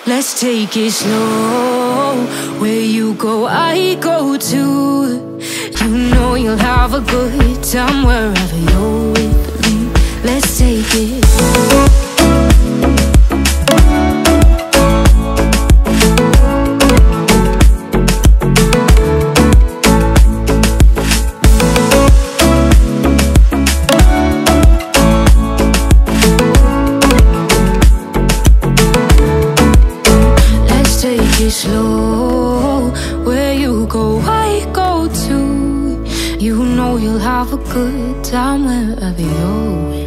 Let's take it slow. Where you go, I go too. You know you'll have a good time wherever you're with me. Let's take it. Slow, where you go, I go too. You know you'll have a good time wherever you're with.